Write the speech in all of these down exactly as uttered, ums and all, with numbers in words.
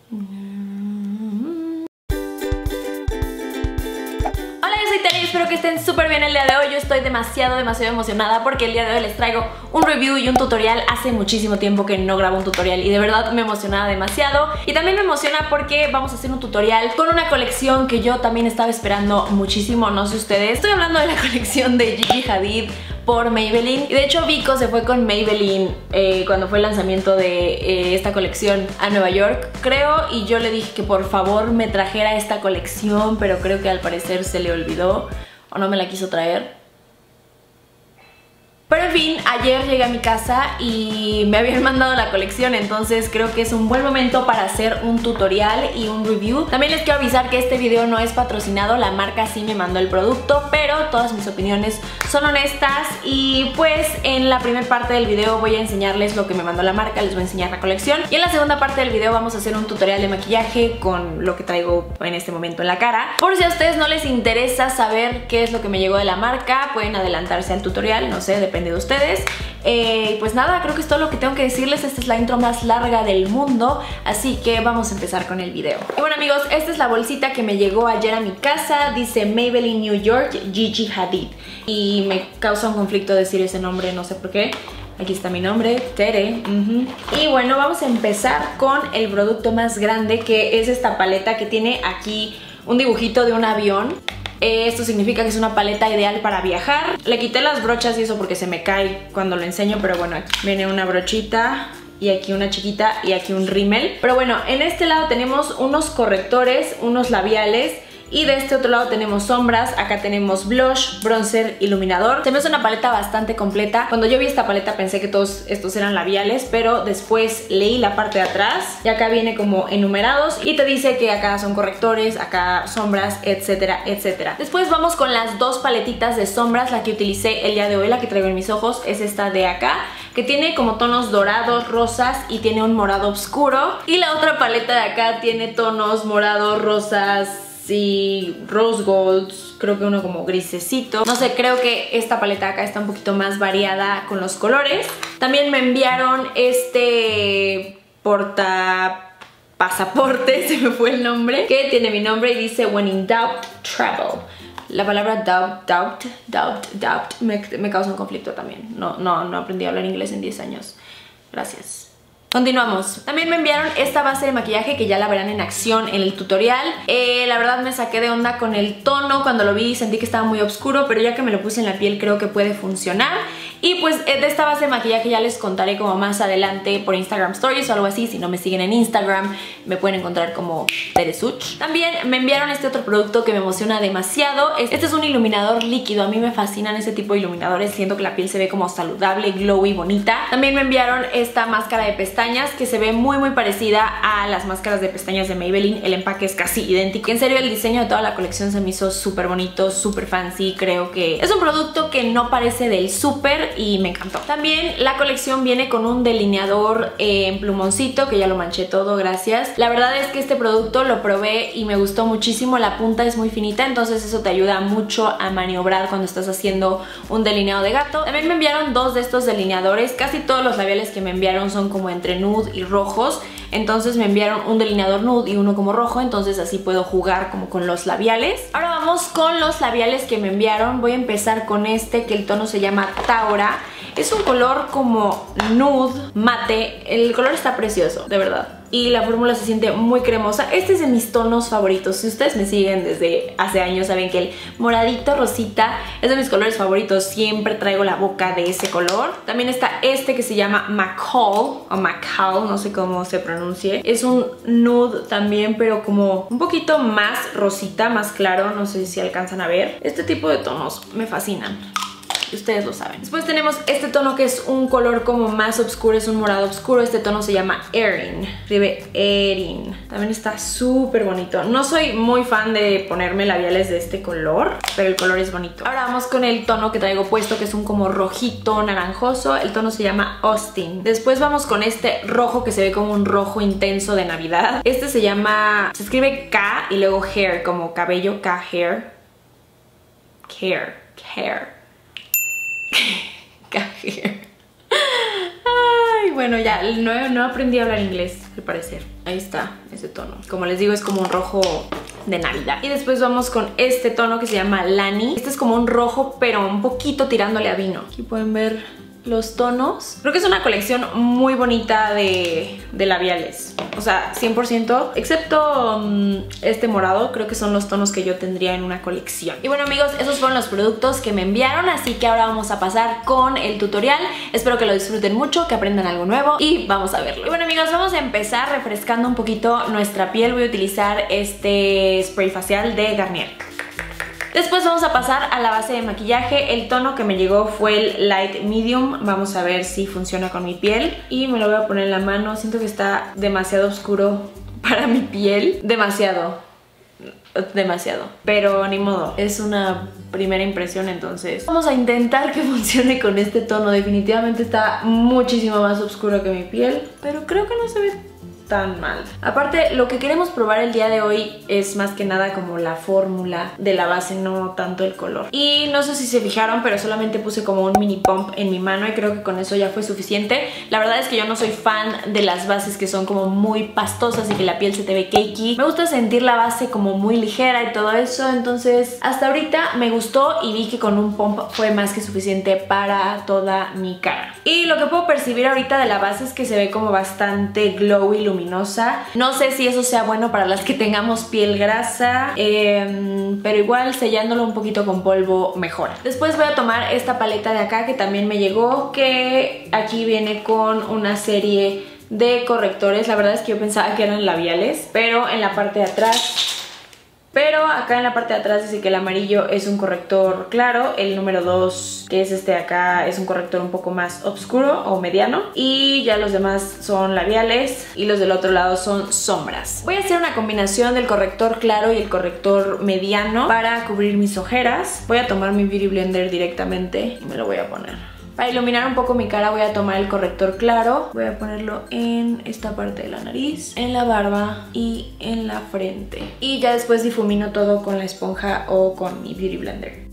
Espero que estén súper bien el día de hoy. Yo estoy demasiado, demasiado emocionada porque el día de hoy les traigo un review y un tutorial. Hace muchísimo tiempo que no grabo un tutorial y de verdad me emocionaba demasiado. Y también me emociona porque vamos a hacer un tutorial con una colección que yo también estaba esperando muchísimo, no sé ustedes. Estoy hablando de la colección de Gigi Hadid por Maybelline. Y de hecho Vico se fue con Maybelline eh, cuando fue el lanzamiento de eh, esta colección a Nueva York, creo, y yo le dije que por favor me trajera esta colección, pero creo que al parecer se le olvidó o no me la quiso traer. Pero en fin, ayer llegué a mi casa y me habían mandado la colección, entonces creo que es un buen momento para hacer un tutorial y un review. También les quiero avisar que este video no es patrocinado, la marca sí me mandó el producto, pero todas mis opiniones son honestas. Y pues en la primera parte del video voy a enseñarles lo que me mandó la marca, les voy a enseñar la colección. Y en la segunda parte del video vamos a hacer un tutorial de maquillaje con lo que traigo en este momento en la cara. Por si a ustedes no les interesa saber qué es lo que me llegó de la marca, pueden adelantarse al tutorial, no sé, depende de ustedes. Eh, pues nada, creo que es todo lo que tengo que decirles. Esta es la intro más larga del mundo, así que vamos a empezar con el video. Y bueno amigos, esta es la bolsita que me llegó ayer a mi casa. Dice Maybelline New York Gigi Hadid y me causa un conflicto decir ese nombre, no sé por qué. Aquí está mi nombre, Tere. Uh-huh. Y bueno, vamos a empezar con el producto más grande, que es esta paleta que tiene aquí un dibujito de un avión. Esto significa que es una paleta ideal para viajar. Le quité las brochas y eso porque se me cae cuando lo enseño, pero bueno, aquí viene una brochita y aquí una chiquita y aquí un rímel. Pero bueno, en este lado tenemos unos correctores, unos labiales. Y de este otro lado tenemos sombras, acá tenemos blush, bronzer, iluminador. Se me hace una paleta bastante completa. Cuando yo vi esta paleta pensé que todos estos eran labiales, pero después leí la parte de atrás y acá viene como enumerados y te dice que acá son correctores, acá sombras, etcétera, etcétera. Después vamos con las dos paletitas de sombras. La que utilicé el día de hoy, la que traigo en mis ojos, es esta de acá, que tiene como tonos dorados, rosas y tiene un morado oscuro. Y la otra paleta de acá tiene tonos morados, rosas y rose golds, creo que uno como grisecito. No sé, creo que esta paleta acá está un poquito más variada con los colores. También me enviaron este porta pasaporte, se me fue el nombre, que tiene mi nombre y dice When in doubt, travel. La palabra doubt, doubt, doubt, doubt me, me causa un conflicto también. No, no, no aprendí a hablar inglés en diez años. Gracias. Continuamos. También me enviaron esta base de maquillaje que ya la verán en acción en el tutorial. Eh, la verdad me saqué de onda con el tono. Cuando lo vi sentí que estaba muy oscuro, pero ya que me lo puse en la piel creo que puede funcionar. Y pues de esta base de maquillaje ya les contaré como más adelante por Instagram Stories o algo así. Si no me siguen en Instagram me pueden encontrar como Teresuch. También me enviaron este otro producto que me emociona demasiado. Este es un iluminador líquido. A mí me fascinan ese tipo de iluminadores. Siento que la piel se ve como saludable, glowy, bonita. También me enviaron esta máscara de pestañas que se ve muy muy parecida a las máscaras de pestañas de Maybelline. El empaque es casi idéntico. En serio, el diseño de toda la colección se me hizo súper bonito, súper fancy. Creo que es un producto que no parece del súper y me encantó. También la colección viene con un delineador eh, en plumoncito, que ya lo manché todo, gracias. La verdad es que este producto lo probé y me gustó muchísimo. La punta es muy finita, entonces eso te ayuda mucho a maniobrar cuando estás haciendo un delineado de gato. También me enviaron dos de estos delineadores. Casi todos los labiales que me enviaron son como entre nude y rojos, entonces me enviaron un delineador nude y uno como rojo, entonces así puedo jugar como con los labiales. Ahora vamos con los labiales que me enviaron. Voy a empezar con este, que el tono se llama Taura. Es un color como nude, mate. El color está precioso, de verdad. Y la fórmula se siente muy cremosa. Este es de mis tonos favoritos. Si ustedes me siguen desde hace años saben que el moradito rosita es de mis colores favoritos. Siempre traigo la boca de ese color. También está este que se llama McCall o McCall, no sé cómo se pronuncie. Es un nude también, pero como un poquito más rosita, más claro. No sé si alcanzan a ver. Este tipo de tonos me fascinan. Ustedes lo saben. Después tenemos este tono que es un color como más oscuro, es un morado oscuro. Este tono se llama Erin, escribe Erin. También está súper bonito. No soy muy fan de ponerme labiales de este color, pero el color es bonito. Ahora vamos con el tono que traigo puesto, que es un como rojito naranjoso. El tono se llama Austin. Después vamos con este rojo que se ve como un rojo intenso de Navidad. Este se llama, se escribe K y luego hair, como cabello, K, hair. Hair, hair. Hair. Ay, Ay, bueno, ya, no, no aprendí a hablar inglés, al parecer. Ahí está, ese tono. Como les digo, es como un rojo de Navidad. Y después vamos con este tono que se llama Lani. Este es como un rojo, pero un poquito tirándole a vino. Aquí pueden ver los tonos. Creo que es una colección muy bonita de, de labiales. O sea, cien por ciento. Excepto um, este morado, creo que son los tonos que yo tendría en una colección. Y bueno, amigos, esos fueron los productos que me enviaron. Así que ahora vamos a pasar con el tutorial. Espero que lo disfruten mucho, que aprendan algo nuevo y vamos a verlo. Y bueno, amigos, vamos a empezar refrescando un poquito nuestra piel. Voy a utilizar este spray facial de Garnier. Después vamos a pasar a la base de maquillaje. El tono que me llegó fue el Light Medium. Vamos a ver si funciona con mi piel. Y me lo voy a poner en la mano. Siento que está demasiado oscuro para mi piel. Demasiado. Demasiado. Pero ni modo. Es una primera impresión, entonces vamos a intentar que funcione con este tono. Definitivamente está muchísimo más oscuro que mi piel, pero creo que no se ve tan mal. Aparte, lo que queremos probar el día de hoy es más que nada como la fórmula de la base, no tanto el color. Y no sé si se fijaron, pero solamente puse como un mini pump en mi mano y creo que con eso ya fue suficiente. La verdad es que yo no soy fan de las bases que son como muy pastosas y que la piel se te ve cakey. Me gusta sentir la base como muy ligera y todo eso, entonces hasta ahorita me gustó y vi que con un pump fue más que suficiente para toda mi cara. Y lo que puedo percibir ahorita de la base es que se ve como bastante glowy, luminosa. No sé si eso sea bueno para las que tengamos piel grasa, eh, pero igual sellándolo un poquito con polvo mejora. Después voy a tomar esta paleta de acá que también me llegó, que aquí viene con una serie de correctores. La verdad es que yo pensaba que eran labiales, pero en la parte de atrás... Pero acá en la parte de atrás dice que el amarillo es un corrector claro, el número dos, que es este de acá, es un corrector un poco más oscuro o mediano, y ya los demás son labiales y los del otro lado son sombras. Voy a hacer una combinación del corrector claro y el corrector mediano para cubrir mis ojeras. Voy a tomar mi Beauty Blender directamente y me lo voy a poner. Para iluminar un poco mi cara voy a tomar el corrector claro. Voy a ponerlo en esta parte de la nariz, en la barba y en la frente. Y ya después difumino todo con la esponja o con mi Beauty Blender.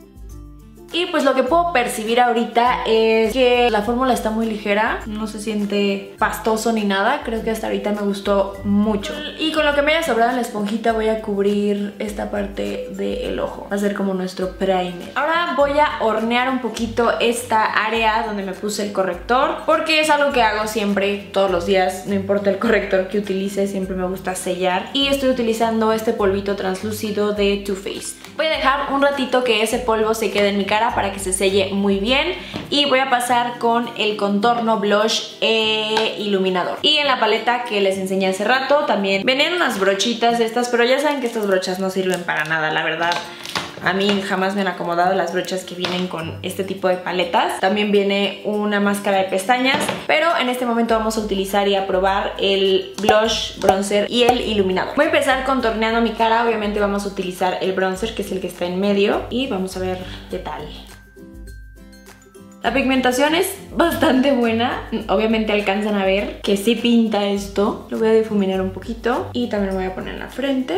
Y pues lo que puedo percibir ahorita es que la fórmula está muy ligera, no se siente pastoso ni nada, creo que hasta ahorita me gustó mucho. Y con lo que me haya sobrado en la esponjita voy a cubrir esta parte del ojo, va a ser como nuestro primer. Ahora voy a hornear un poquito esta área donde me puse el corrector, porque es algo que hago siempre, todos los días, no importa el corrector que utilice, siempre me gusta sellar. Y estoy utilizando este polvito translúcido de Too Faced. Voy a dejar un ratito que ese polvo se quede en mi cara para que se selle muy bien y voy a pasar con el contorno, blush e iluminador. Y en la paleta que les enseñé hace rato también venían unas brochitas de estas, pero ya saben que estas brochas no sirven para nada, la verdad. A mí jamás me han acomodado las brochas que vienen con este tipo de paletas. También viene una máscara de pestañas, pero en este momento vamos a utilizar y a probar el blush, bronzer y el iluminador. Voy a empezar contorneando mi cara. Obviamente vamos a utilizar el bronzer, que es el que está en medio, y vamos a ver qué tal. La pigmentación es bastante buena. Obviamente alcanzan a ver que sí pinta esto. Lo voy a difuminar un poquito y también lo voy a poner en la frente.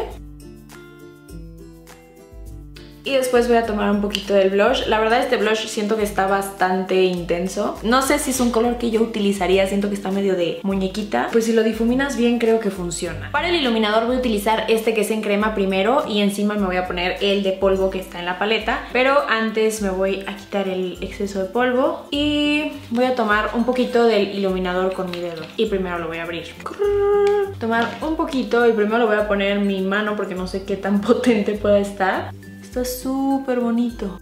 Y después voy a tomar un poquito del blush. La verdad este blush siento que está bastante intenso. No sé si es un color que yo utilizaría, siento que está medio de muñequita. Pues si lo difuminas bien creo que funciona. Para el iluminador voy a utilizar este que es en crema primero y encima me voy a poner el de polvo que está en la paleta. Pero antes me voy a quitar el exceso de polvo y voy a tomar un poquito del iluminador con mi dedo. Y primero lo voy a abrir. Tomar un poquito y primero lo voy a poner en mi mano porque no sé qué tan potente pueda estar. Está súper bonito.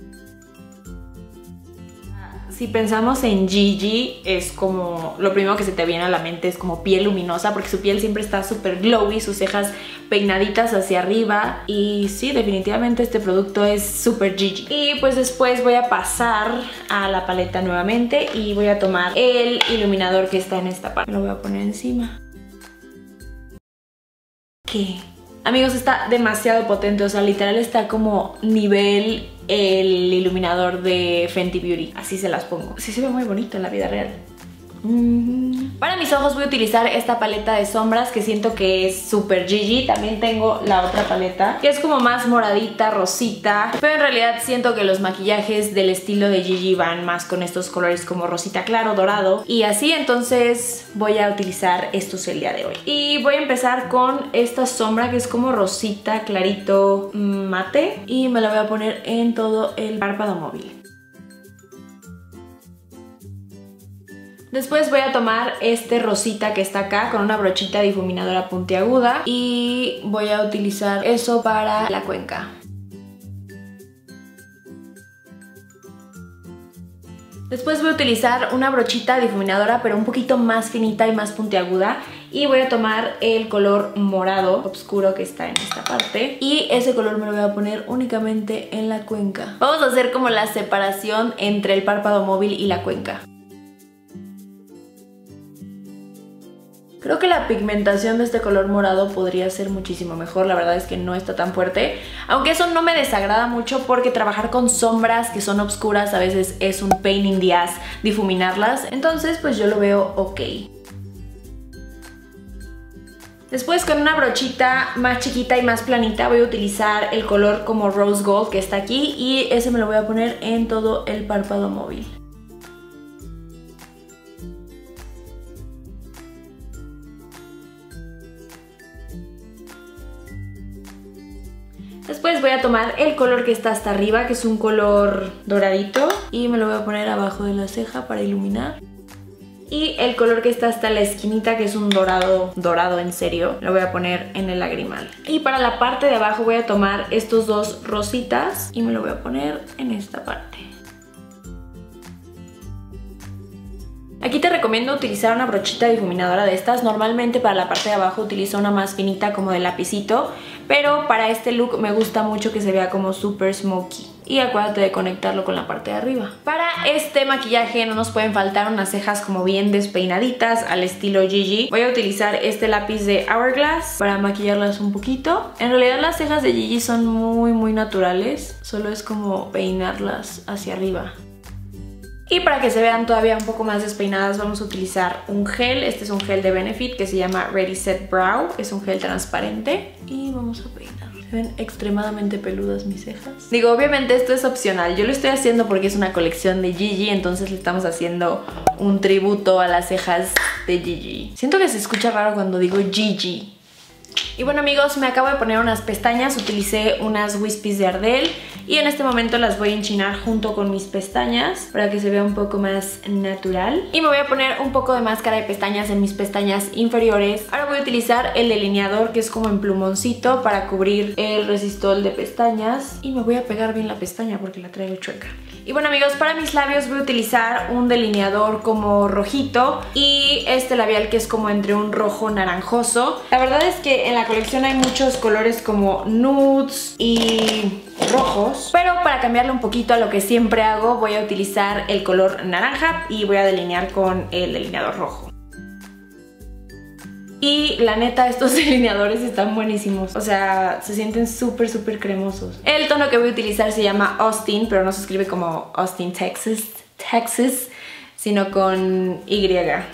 Si pensamos en Gigi, es como lo primero que se te viene a la mente es como piel luminosa, porque su piel siempre está súper glowy, sus cejas peinaditas hacia arriba. Y sí, definitivamente este producto es súper Gigi. Y pues después voy a pasar a la paleta nuevamente y voy a tomar el iluminador que está en esta parte. Lo voy a poner encima. ¿Qué? Amigos, está demasiado potente, o sea, literal está como nivel el iluminador de Fenty Beauty. Así se las pongo. Sí se ve muy bonito en la vida real. Mm-hmm. Para mis ojos voy a utilizar esta paleta de sombras que siento que es súper Gigi. También tengo la otra paleta que es como más moradita, rosita, pero en realidad siento que los maquillajes del estilo de Gigi van más con estos colores como rosita claro, dorado y así, entonces voy a utilizar estos el día de hoy. Y voy a empezar con esta sombra que es como rosita, clarito, mate, y me la voy a poner en todo el párpado móvil. Después voy a tomar este rosita que está acá con una brochita difuminadora puntiaguda y voy a utilizar eso para la cuenca. Después voy a utilizar una brochita difuminadora pero un poquito más finita y más puntiaguda y voy a tomar el color morado oscuro que está en esta parte y ese color me lo voy a poner únicamente en la cuenca. Vamos a hacer como la separación entre el párpado móvil y la cuenca. Creo que la pigmentación de este color morado podría ser muchísimo mejor, la verdad es que no está tan fuerte. Aunque eso no me desagrada mucho porque trabajar con sombras que son oscuras a veces es un pain in the ass difuminarlas. Entonces pues yo lo veo ok. Después con una brochita más chiquita y más planita voy a utilizar el color como Rose Gold que está aquí y ese me lo voy a poner en todo el párpado móvil. Después voy a tomar el color que está hasta arriba, que es un color doradito, y me lo voy a poner abajo de la ceja para iluminar. Y el color que está hasta la esquinita, que es un dorado, dorado en serio, lo voy a poner en el lagrimal. Y para la parte de abajo voy a tomar estos dos rositas y me lo voy a poner en esta parte. Aquí te recomiendo utilizar una brochita difuminadora de estas. Normalmente para la parte de abajo utilizo una más finita como de lapicito, pero para este look me gusta mucho que se vea como super smoky. Y acuérdate de conectarlo con la parte de arriba. Para este maquillaje no nos pueden faltar unas cejas como bien despeinaditas al estilo Gigi. Voy a utilizar este lápiz de Hourglass para maquillarlas un poquito. En realidad las cejas de Gigi son muy muy naturales, solo es como peinarlas hacia arriba. Y para que se vean todavía un poco más despeinadas vamos a utilizar un gel. Este es un gel de Benefit que se llama Ready Set Brow. Es un gel transparente y vamos a peinar. Se ven extremadamente peludas mis cejas. Digo, obviamente esto es opcional. Yo lo estoy haciendo porque es una colección de Gigi, entonces le estamos haciendo un tributo a las cejas de Gigi. Siento que se escucha raro cuando digo Gigi. Y bueno amigos, me acabo de poner unas pestañas, utilicé unas Wispies de Ardell y en este momento las voy a enchinar junto con mis pestañas para que se vea un poco más natural. Y me voy a poner un poco de máscara de pestañas en mis pestañas inferiores. Ahora voy a utilizar el delineador que es como en plumoncito para cubrir el resistol de pestañas y me voy a pegar bien la pestaña porque la traigo chueca. Y bueno amigos, para mis labios voy a utilizar un delineador como rojito y este labial que es como entre un rojo naranjoso. La verdad es que en la colección hay muchos colores como nudes y rojos, pero para cambiarle un poquito a lo que siempre hago voy a utilizar el color naranja y voy a delinear con el delineador rojo. Y la neta, estos delineadores están buenísimos. O sea, se sienten súper, súper cremosos. El tono que voy a utilizar se llama Austin, pero no se escribe como Austin, Texas, Texas, sino con Y.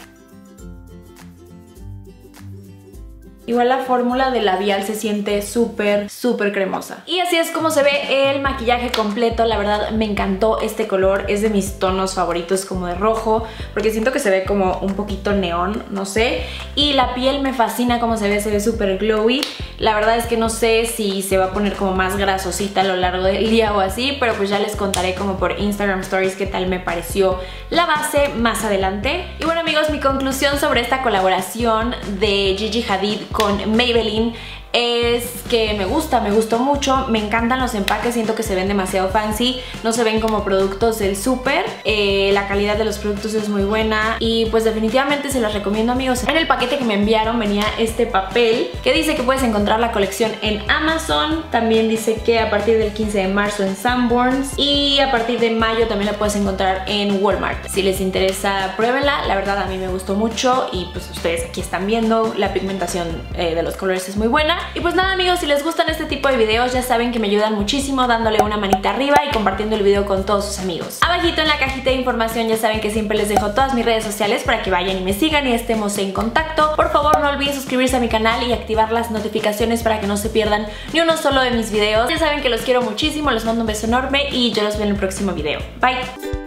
Igual la fórmula del labial se siente súper, súper cremosa. Y así es como se ve el maquillaje completo. La verdad me encantó este color. Es de mis tonos favoritos como de rojo, porque siento que se ve como un poquito neón, no sé. Y la piel me fascina como se ve, se ve súper glowy. La verdad es que no sé si se va a poner como más grasosita a lo largo del día o así, pero pues ya les contaré como por Instagram Stories qué tal me pareció la base más adelante. Y bueno amigos, mi conclusión sobre esta colaboración de Gigi Hadid con Maybelline es que me gusta, me gustó mucho, me encantan los empaques, siento que se ven demasiado fancy, no se ven como productos del súper, eh, la calidad de los productos es muy buena y pues definitivamente se los recomiendo amigos. En el paquete que me enviaron venía este papel que dice que puedes encontrar la colección en Amazon, también dice que a partir del quince de marzo en Sanborns y a partir de mayo también la puedes encontrar en Walmart. Si les interesa, pruébenla, la verdad a mí me gustó mucho y pues ustedes aquí están viendo, la pigmentación eh, de los colores es muy buena. Y pues nada amigos, si les gustan este tipo de videos ya saben que me ayudan muchísimo dándole una manita arriba y compartiendo el video con todos sus amigos. Abajito en la cajita de información ya saben que siempre les dejo todas mis redes sociales para que vayan y me sigan y estemos en contacto. Por favor no olviden suscribirse a mi canal y activar las notificaciones para que no se pierdan ni uno solo de mis videos. Ya saben que los quiero muchísimo, les mando un beso enorme y yo los veo en el próximo video. Bye.